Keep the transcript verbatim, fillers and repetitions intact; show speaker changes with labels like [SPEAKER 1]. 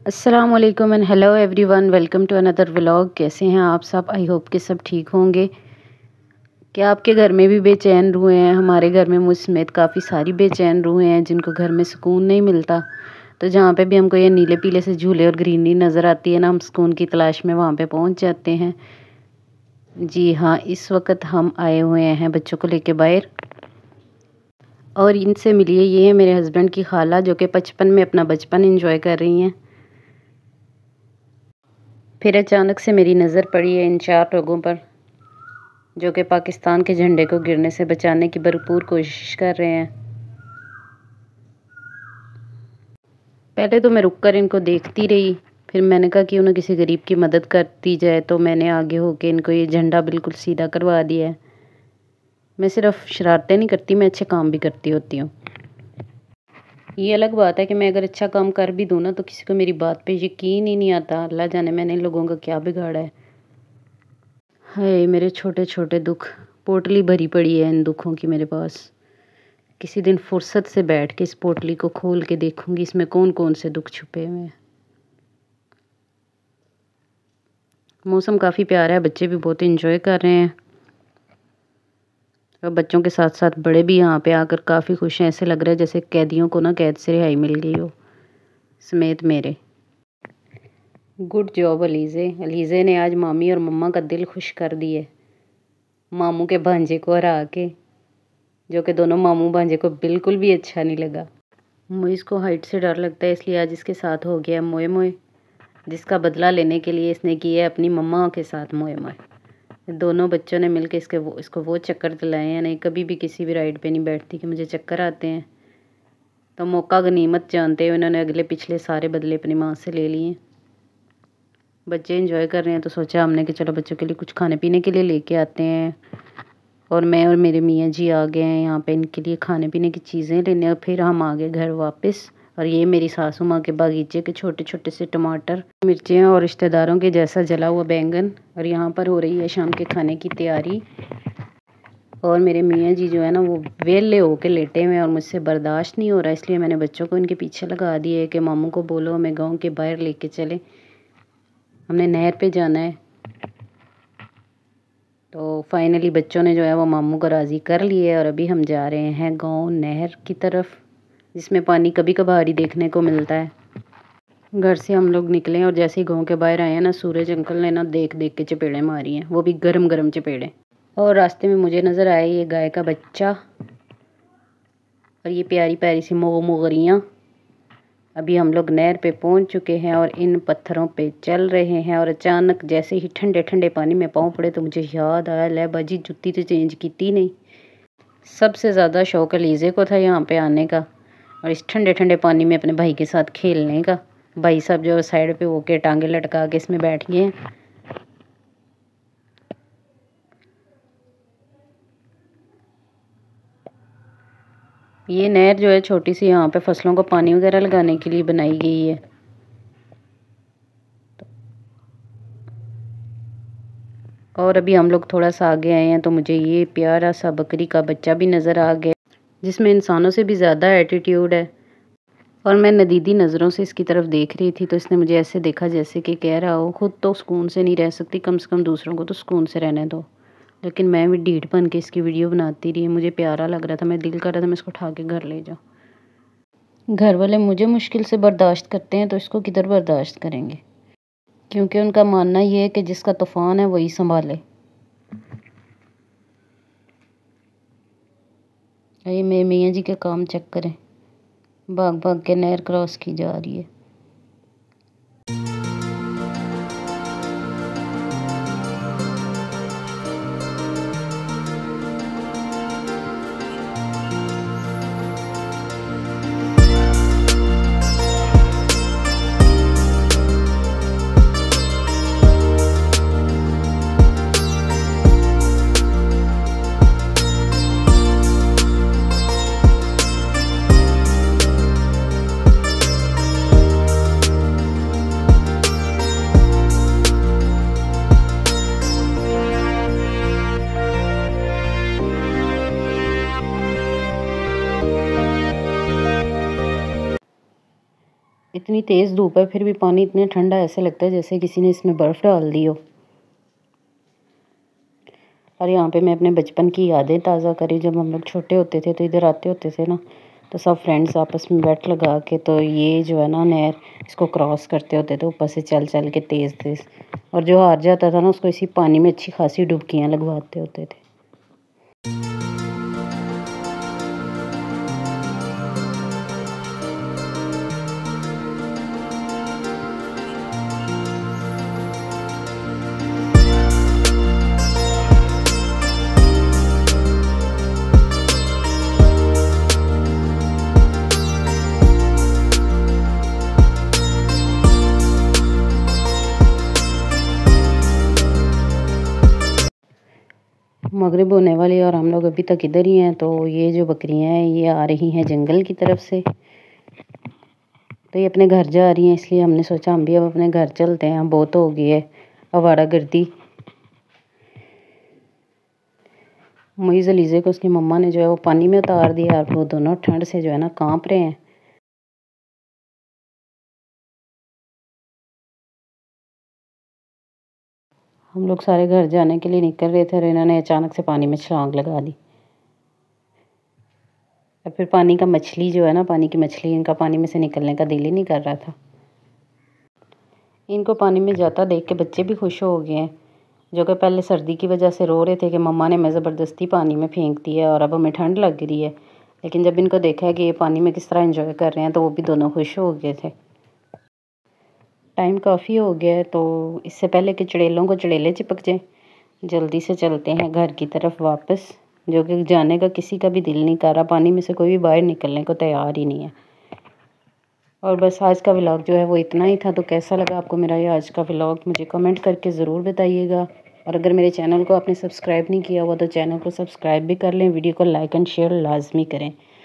[SPEAKER 1] अस्सलाम वालेकुम and hello everyone, welcome to another vlog. कैसे हैं आप सब? आई होप कि सब ठीक होंगे। क्या आपके घर में भी बेचैन रूहें हैं? हमारे घर में मुझ समेत काफ़ी सारी बेचैन रूहें हैं जिनको घर में सुकून नहीं मिलता। तो जहाँ पे भी हमको ये नीले पीले से झूले और ग्रीनरी नज़र आती है ना, हम सुकून की तलाश में वहाँ पे पहुँच जाते हैं। जी हाँ, इस वक्त हम आए हुए हैं बच्चों को लेके बाहर, और इनसे मिलिए, ये है मेरे हस्बैंड की खाला जो कि बचपन में अपना बचपन एंजॉय कर रही हैं। फिर अचानक से मेरी नज़र पड़ी है इन चार लोगों पर जो कि पाकिस्तान के झंडे को गिरने से बचाने की भरपूर कोशिश कर रहे हैं। पहले तो मैं रुककर इनको देखती रही, फिर मैंने कहा कि उन्हें किसी गरीब की मदद कर दी जाए, तो मैंने आगे होके इनको ये झंडा बिल्कुल सीधा करवा दिया है। मैं सिर्फ शरारतें नहीं करती, मैं अच्छे काम भी करती होती हूँ। ये अलग बात है कि मैं अगर अच्छा काम कर भी दूँ ना तो किसी को मेरी बात पे यकीन ही नहीं आता। अल्लाह जाने मैंने इन लोगों का क्या बिगाड़ा है। हाय मेरे छोटे छोटे दुख, पोटली भरी पड़ी है इन दुखों की मेरे पास। किसी दिन फुर्सत से बैठ के इस पोटली को खोल के देखूंगी इसमें कौन कौन से दुख छुपे हुए हैं। मौसम काफ़ी प्यारा है, बच्चे भी बहुत एंजॉय कर रहे हैं और बच्चों के साथ साथ बड़े भी यहाँ पे आकर काफ़ी खुश हैं। ऐसे लग रहा है जैसे कैदियों को ना कैद से रिहाई मिल गई हो, समेत मेरे। Good job Alizeh. अलीज़े ने आज मामी और मम्मा का दिल खुश कर दिया, मामू के भांजे को हरा के, जो कि दोनों मामू भांजे को बिल्कुल भी अच्छा नहीं लगा। मुझे इसको हाइट से डर लगता है, इसलिए आज इसके साथ हो गया मोए मोए, जिसका बदला लेने के लिए इसने किया है अपनी मम्मा के साथ मोए मोए। दोनों बच्चों ने मिलकर इसके वो इसको वो चक्कर दिलाए हैं। नहीं कभी भी किसी भी राइड पे नहीं बैठती कि मुझे चक्कर आते हैं, तो मौका गनीमत जानते हुए उन्होंने अगले पिछले सारे बदले अपनी माँ से ले लिए। बच्चे एंजॉय कर रहे हैं तो सोचा हमने कि चलो बच्चों के लिए कुछ खाने पीने के लिए लेके आते हैं, और मैं और मेरे मियाँ जी आ गए हैं यहाँ पे इनके लिए खाने पीने की चीज़ें लेने। और फिर हम आ गए घर वापस, और ये मेरी सासू माँ के बागीचे के छोटे छोटे से टमाटर, मिर्चें और रिश्तेदारों के जैसा जला हुआ बैंगन। और यहाँ पर हो रही है शाम के खाने की तैयारी। और मेरे मियाँ जी जो है ना वो वेले होके लेटे हुए हैं और मुझसे बर्दाश्त नहीं हो रहा, इसलिए मैंने बच्चों को इनके पीछे लगा दिए कि मामू को बोलो हमें गाँव के बाहर लेके चले, हमने नहर पे जाना है। तो फाइनली बच्चों ने जो है वो मामू को राज़ी कर लिया है, और अभी हम जा रहे हैं गांव नहर की तरफ, जिसमें पानी कभी कभार ही देखने को मिलता है। घर से हम लोग निकले और जैसे ही गांव के बाहर आए हैं ना, सूरज अंकल ने ना देख देख के चपेड़े मारी हैं, वो भी गरम गरम चपेड़े। और रास्ते में मुझे नज़र आया ये गाय का बच्चा और ये प्यारी प्यारी सी मोग मोगरियाँ। अभी हम लोग नहर पे पहुंच चुके हैं और इन पत्थरों पे चल रहे हैं, और अचानक जैसे ही ठंडे ठंडे पानी में पाँव पड़े तो मुझे याद आया, ले बाजी जुत्ती तो चेंज की नहीं। सबसे ज़्यादा शौक अलीज़े को था यहाँ पे आने का और इस ठंडे ठंडे पानी में अपने भाई के साथ खेलने का। भाई साहब जो साइड पे होके टांगे लटका के इसमें बैठ गए हैं। ये नहर जो है छोटी सी, यहाँ पे फसलों को पानी वगैरह लगाने के लिए बनाई गई है। और अभी हम लोग थोड़ा सा आगे आए हैं तो मुझे ये प्यारा सा बकरी का बच्चा भी नज़र आ गया, जिसमें इंसानों से भी ज़्यादा एटीट्यूड है। और मैं नदीदी नज़रों से इसकी तरफ देख रही थी, तो इसने मुझे ऐसे देखा जैसे कि कह रहा हो खुद तो सुकून से नहीं रह सकती, कम से कम दूसरों को तो सुकून से रहने दो। लेकिन मैं भी ढीठ बन के इसकी वीडियो बनाती रही, मुझे प्यारा लग रहा था, मैं दिल कर रहा था मैं इसको उठा के घर ले जाऊँ। घर वाले मुझे मुश्किल से बर्दाश्त करते हैं तो इसको किधर बर्दाश्त करेंगे, क्योंकि उनका मानना ये है कि जिसका तूफ़ान है वही संभाले। ये मेरे मियाँ जी के काम चेक करें, भाग भाग के नहर क्रॉस की जा रही है। इतनी तेज़ धूप है फिर भी पानी इतना ठंडा, ऐसे लगता है जैसे किसी ने इसमें बर्फ़ डाल दी हो। और यहाँ पे मैं अपने बचपन की यादें ताज़ा करी। जब हम लोग छोटे होते थे तो इधर आते होते थे ना, तो सब फ्रेंड्स आपस में बैट लगा के, तो ये जो है ना नहर, इसको क्रॉस करते होते थे ऊपर से चल चल के तेज़ तेज़। और जो हार जाता था ना उसको इसी पानी में अच्छी खासी डुबकियाँ लगवाते होते थे। मगरिब होने वाली और हम लोग अभी तक इधर ही हैं। तो ये जो बकरियां हैं ये आ रही हैं जंगल की तरफ से, तो ये अपने घर जा रही हैं, इसलिए हमने सोचा हम भी अब अपने घर चलते हैं। बहुत हो गई है आवारागर्दी। मोइज़ अलीज़े को उसकी मम्मा ने जो है वो पानी में उतार दिया और वो दोनों ठंड से जो है ना कांप रहे हैं। हम लोग सारे घर जाने के लिए निकल रहे थे और इन्होंने अचानक से पानी में छलांग लगा दी। और फिर पानी का मछली जो है ना, पानी की मछली, इनका पानी में से निकलने का दिल ही नहीं कर रहा था। इनको पानी में जाता देख के बच्चे भी खुश हो गए हैं, जो कि पहले सर्दी की वजह से रो रहे थे कि मम्मा ने हमें ज़बरदस्ती पानी में फेंक दिया और अब हमें ठंड लग रही है। लेकिन जब इनको देखा है कि ये पानी में किस तरह एंजॉय कर रहे हैं तो वो भी दोनों खुश हो गए थे। टाइम काफ़ी हो गया है, तो इससे पहले कि चुड़ैलों को चुड़ैले चिपक जाएं, जल्दी से चलते हैं घर की तरफ वापस, जो कि जाने का किसी का भी दिल नहीं कर रहा। पानी में से कोई भी बाहर निकलने को तैयार ही नहीं है। और बस आज का व्लॉग जो है वो इतना ही था। तो कैसा लगा आपको मेरा ये आज का व्लॉग, मुझे कमेंट करके ज़रूर बताइएगा। और अगर मेरे चैनल को आपने सब्सक्राइब नहीं किया हुआ तो चैनल को सब्सक्राइब भी कर लें, वीडियो को लाइक एंड शेयर लाजमी करें।